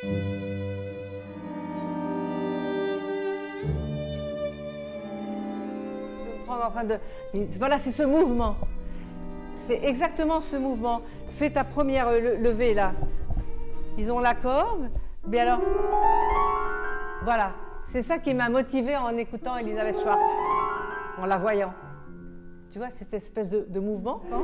Voilà, c'est ce mouvement. C'est exactement ce mouvement. Fais ta première levée là. Ils ont la corde, mais alors, voilà. C'est ça qui m'a motivée en écoutant Elisabeth Schwartz, en la voyant. Tu vois, cette espèce de mouvement, non?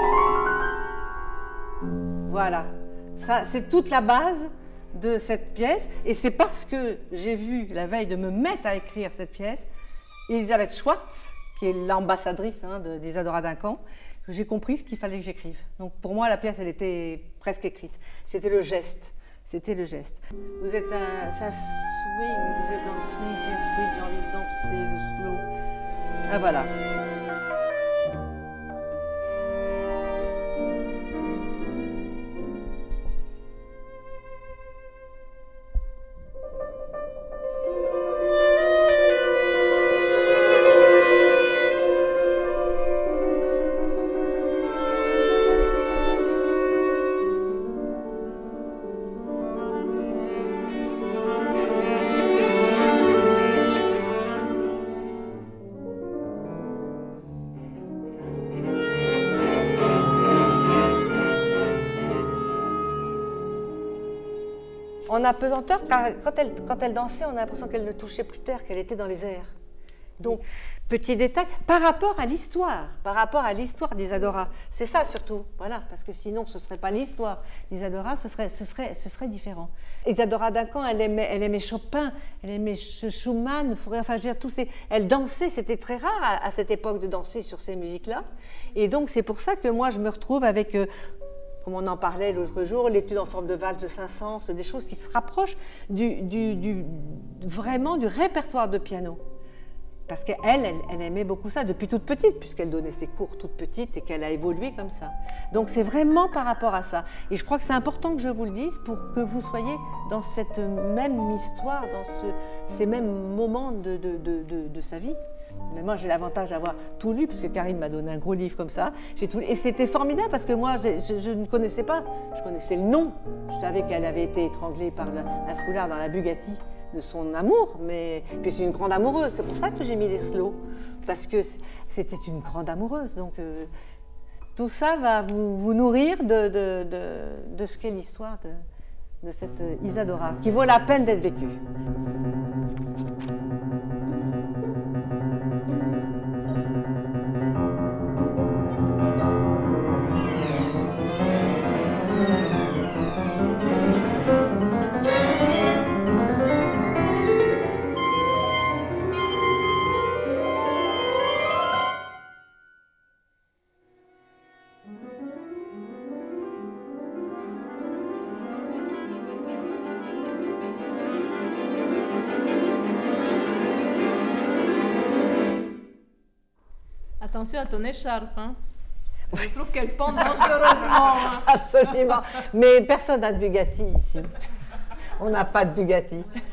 Voilà. Ça, c'est toute la base de cette pièce. Et c'est parce que j'ai vu, la veille de me mettre à écrire cette pièce, Elisabeth Schwartz, qui est l'ambassadrice d'Isadora Duncan, que j'ai compris ce qu'il fallait que j'écrive. Donc pour moi, la pièce, elle était presque écrite. C'était le geste. C'était le geste. Vous êtes ça swing, vous êtes dans le swing, c'est swing, j'ai envie de danser, le slow. Ah voilà. En apesanteur, quand elle dansait, on a l'impression qu'elle ne touchait plus terre, qu'elle était dans les airs. Donc, petit détail, par rapport à l'histoire d'Isadora. C'est ça surtout, voilà, parce que sinon ce ne serait pas l'histoire d'Isadora, ce serait différent. Isadora Duncan, elle aimait Chopin, elle aimait Schumann, enfin, je veux dire, elle dansait, c'était très rare à cette époque de danser sur ces musiques-là. Et donc, c'est pour ça que moi, je me retrouve avec... comme on en parlait l'autre jour, l'étude en forme de valse de Saint-Saëns, des choses qui se rapprochent vraiment du répertoire de piano. Parce qu'elle aimait beaucoup ça depuis toute petite, puisqu'elle donnait ses cours toute petite et qu'elle a évolué comme ça. Donc c'est vraiment par rapport à ça. Et je crois que c'est important que je vous le dise pour que vous soyez dans cette même histoire, dans ces mêmes moments de sa vie. Mais moi, j'ai l'avantage d'avoir tout lu, puisque Karine m'a donné un gros livre comme ça. J'ai tout lu. Et c'était formidable, parce que moi, je ne connaissais pas. Je connaissais le nom. Je savais qu'elle avait été étranglée par un foulard dans la Bugatti de son amour. Mais puis c'est une grande amoureuse. C'est pour ça que j'ai mis les slows. Parce que c'était une grande amoureuse. Donc, tout ça va vous nourrir de ce qu'est l'histoire de cette Isadora, qui vaut la peine d'être vécue. Attention à ton écharpe, hein. Je trouve qu'elle pend dangereusement. Absolument. Mais personne n'a de Bugatti ici. On n'a pas de Bugatti.